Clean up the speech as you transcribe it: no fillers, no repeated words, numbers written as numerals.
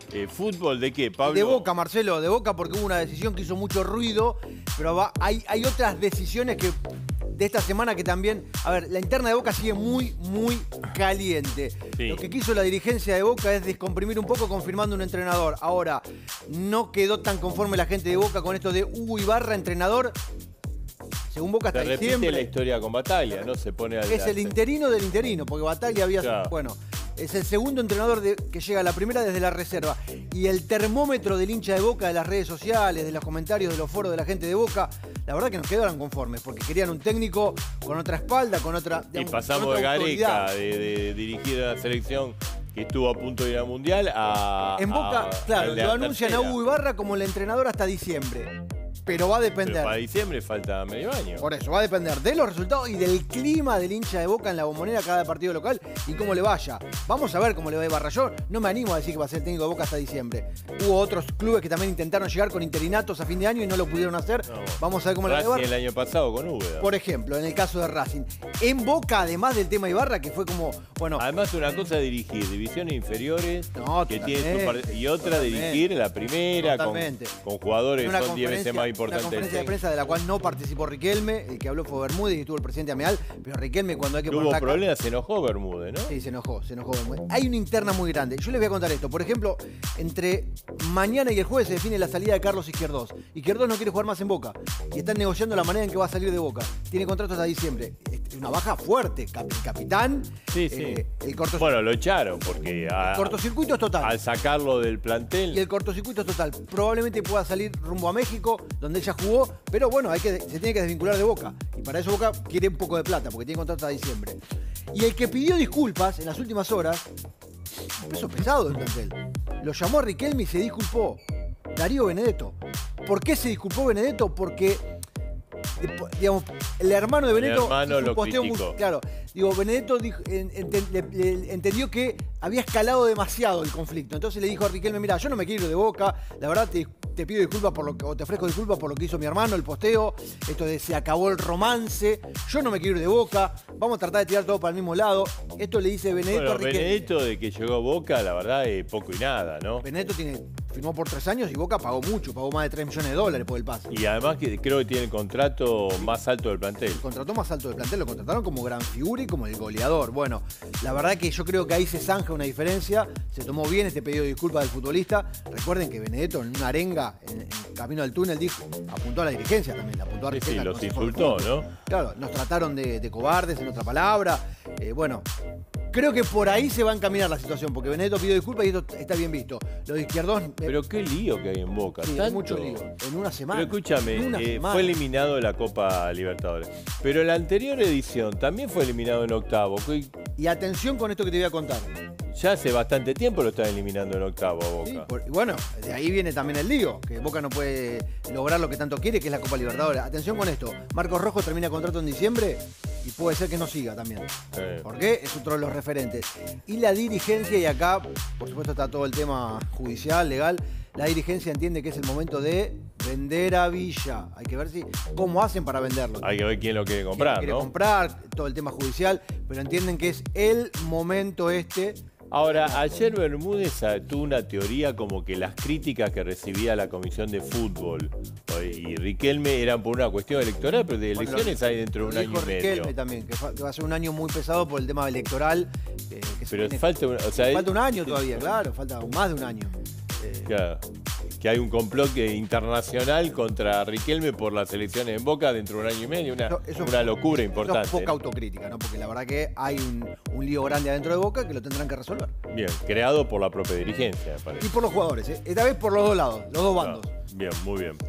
¿Fútbol de qué, Pablo? De Boca, Marcelo, de Boca, porque hubo una decisión que hizo mucho ruido, pero hay otras decisiones que de esta semana que también... A ver, la interna de Boca sigue muy caliente. Sí. Lo que quiso la dirigencia de Boca es descomprimir un poco confirmando un entrenador. Ahora, no quedó tan conforme la gente de Boca con esto de Hugo Ibarra, entrenador. Según Boca hasta Se repite diciembre. la historia con Bataglia, ¿no? Se pone al... Es el interino del interino, porque Bataglia había... Claro. Bueno, es el segundo entrenador que llega a la primera desde la reserva. Y el termómetro del hincha de Boca, de las redes sociales, de los comentarios, de los foros de la gente de Boca, la verdad que nos quedaron conformes, porque querían un técnico con otra espalda, con otra... Y digamos, pasamos con de otra Gareca, autoridad. de dirigir a la selección que estuvo a punto de ir al Mundial, a... En Boca, claro, al de lo la anuncian a tercera. Hugo Ibarra como el entrenador hasta diciembre. Pero va a depender. Pero para diciembre falta medio año. Por eso, va a depender de los resultados y del clima del hincha de Boca en la Bombonera cada partido local y cómo le vaya. Vamos a ver cómo le va a Ibarra. Yo no me animo a decir que va a ser técnico de Boca hasta diciembre. Hubo otros clubes que también intentaron llegar con interinatos a fin de año y no lo pudieron hacer. No. Vamos a ver cómo le va a Racing Ibarra. el año pasado con Úbeda. Por ejemplo, en el caso de Racing. En Boca, además del tema Ibarra, que fue como, bueno, Además, una cosa es dirigir divisiones inferiores No, que totalmente, tiene y otra totalmente. dirigir la primera Totalmente. con jugadores en que una son 10 veces más una importantes. conferencia de prensa de la cual no participó Riquelme, el que habló fue Bermúdez y estuvo el presidente Ameal, pero Riquelme cuando hay que Hubo poner la cara- problemas, se enojó Bermúdez, ¿no? Sí, se enojó Bermúdez. Hay una interna muy grande. Yo les voy a contar esto. Por ejemplo, entre mañana y el jueves se define la salida de Carlos Izquierdos. Izquierdos no quiere jugar más en Boca y están negociando la manera en que va a salir de Boca. Tiene contrato hasta diciembre. Es una baja fuerte. Capitán. Sí, sí. El cortocircuito, Bueno, lo echaron porque cortocircuito es total. al sacarlo del Y plantel. el cortocircuito es total. Probablemente pueda salir rumbo a México, donde ella jugó, pero bueno, se tiene que desvincular de Boca. Y para eso Boca quiere un poco de plata, porque tiene contrato hasta diciembre. Y el que pidió disculpas en las últimas horas, un peso pesado del plantel. Lo llamó a Riquelme y se disculpó. Darío Benedetto. ¿Por qué se disculpó Benedetto? Porque, digamos, el hermano de Benedetto hermano hizo un lo posteo muy criticó. claro. Digo, Benedetto entendió que había escalado demasiado el conflicto. Entonces le dijo a Riquelme, mira, yo no me quiero ir de Boca, la verdad te pido disculpas por lo que, o te ofrezco disculpas por lo que hizo mi hermano, el posteo, esto de se acabó el romance, yo no me quiero ir de Boca, vamos a tratar de tirar todo para el mismo lado. Esto le dice Benedetto Bueno, a Riquelme. Benedetto de que llegó a Boca, la verdad es poco y nada, ¿no? Benedetto firmó por 3 años y Boca pagó mucho, pagó más de 3 millones de dólares por el pase. Y además que creo que tiene el contrato más alto del plantel. El contrató más alto del plantel, lo contrataron como gran figura y como el goleador. Bueno, la verdad que yo creo que ahí se zanja una diferencia. Se tomó bien este pedido de disculpas del futbolista. Recuerden que Benedetto en una arenga en camino al túnel apuntó a la dirigencia también, le apuntó a Sí, Riquelme, sí, al los Consejo de insultó, Fútbol. ¿no? Claro, nos trataron de cobardes, en otra palabra. Bueno, creo que por ahí se va a encaminar la situación, porque Benedetto pidió disculpas y esto está bien visto. Lo de Izquierdos... Pero qué lío que hay en Boca. sí, hay tanto. mucho lío. En una semana. Pero escúchame, en una semana. fue eliminado de la Copa Libertadores. Pero la anterior edición también fue eliminado en octavo. Y atención con esto que te voy a contar. Ya hace bastante tiempo lo están eliminando en octavo a Boca. Sí, y bueno, de ahí viene también el lío, que Boca no puede lograr lo que tanto quiere, que es la Copa Libertadores. Atención con esto, Marcos Rojo termina contrato en diciembre y puede ser que no siga también. ¿Por qué? Es otro de los referentes. Y la dirigencia, y acá, por supuesto, está todo el tema judicial, legal, la dirigencia entiende que es el momento de vender a Villa. Hay que ver cómo hacen para venderlo. Hay que ver quién lo quiere comprar, Quiere ¿no? comprar, todo el tema judicial, pero entienden que es el momento este. Ahora, ayer Bermúdez tuvo una teoría como que las críticas que recibía la Comisión de Fútbol y Riquelme eran por una cuestión electoral, pero de elecciones hay dentro de un año y medio. Riquelme también, que va a ser un año muy pesado por el tema electoral. Pero falta falta un año todavía, claro, falta más de un año. Claro, que hay un complot internacional contra Riquelme por las elecciones en Boca dentro de un año y medio, una locura importante. Eso es poca autocrítica, ¿no? Porque la verdad que hay un lío grande adentro de Boca que lo tendrán que resolver. Bien, creado por la propia dirigencia, me parece. Y por los jugadores, esta vez por los dos lados, los dos bandos. Bien, muy bien.